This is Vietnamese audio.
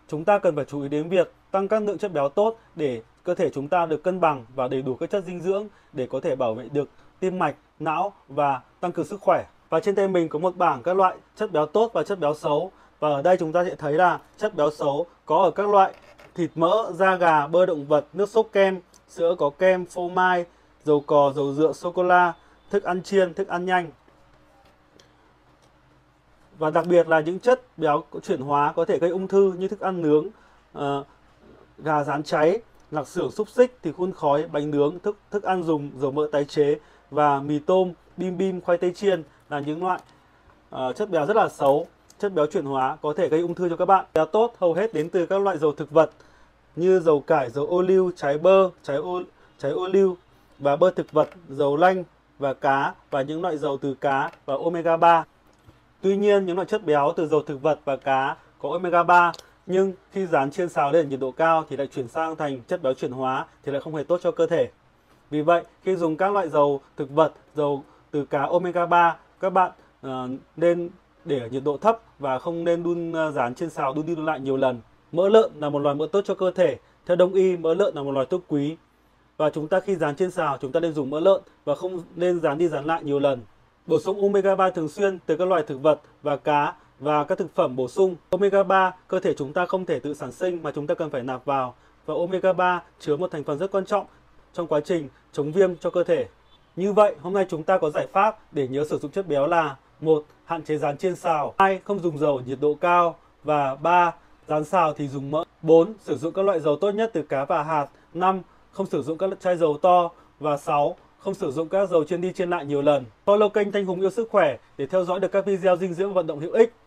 chúng ta cần phải chú ý đến việc tăng các lượng chất béo tốt để cơ thể chúng ta được cân bằng và đầy đủ các chất dinh dưỡng để có thể bảo vệ được tim mạch, não và tăng cường sức khỏe. Và trên tay mình có một bảng các loại chất béo tốt và chất béo xấu. Và ở đây chúng ta sẽ thấy là chất béo xấu có ở các loại thịt mỡ, da gà, bơ động vật, nước sốt kem, sữa có kem, phô mai, dầu cò, dầu dựa, sô-cô-la, thức ăn chiên, thức ăn nhanh. Và đặc biệt là những chất béo chuyển hóa có thể gây ung thư như thức ăn nướng, gà rán cháy, lạp xưởng xúc xích, thịt hun khói, bánh nướng, thức ăn dùng dầu mỡ tái chế và mì tôm, bim bim, khoai tây chiên là những loại chất béo rất là xấu, chất béo chuyển hóa có thể gây ung thư cho các bạn. Béo tốt hầu hết đến từ các loại dầu thực vật như dầu cải, dầu ô liu, trái bơ, trái ô liu và bơ thực vật, dầu lanh và cá và những loại dầu từ cá và omega 3. Tuy nhiên, những loại chất béo từ dầu thực vật và cá có omega 3 nhưng khi rán chiên xào lên ở nhiệt độ cao thì lại chuyển sang thành chất béo chuyển hóa thì lại không hề tốt cho cơ thể. Vì vậy, khi dùng các loại dầu thực vật, dầu từ cá omega 3, các bạn nên để ở nhiệt độ thấp và không nên đun rán chiên xào đun đi đun lại nhiều lần. Mỡ lợn là một loại mỡ tốt cho cơ thể. Theo Đông y, mỡ lợn là một loại thuốc quý. Và chúng ta khi rán chiên xào, chúng ta nên dùng mỡ lợn và không nên rán đi rán lại nhiều lần. Bổ sung omega 3 thường xuyên từ các loài thực vật và cá và các thực phẩm bổ sung. Omega 3 cơ thể chúng ta không thể tự sản sinh mà chúng ta cần phải nạp vào. Và omega 3 chứa một thành phần rất quan trọng trong quá trình chống viêm cho cơ thể. Như vậy, hôm nay chúng ta có giải pháp để nhớ sử dụng chất béo là: 1. Hạn chế rán chiên xào. 2. Không dùng dầu ở nhiệt độ cao. Và 3. Rán xào thì dùng mỡ. 4. Sử dụng các loại dầu tốt nhất từ cá và hạt. 5. Không sử dụng các chai dầu to. Và 6. Không sử dụng các dầu chiên đi chiên lại nhiều lần. Follow kênh Thanh Hùng Yêu Sức Khỏe để theo dõi được các video dinh dưỡng vận động hữu ích.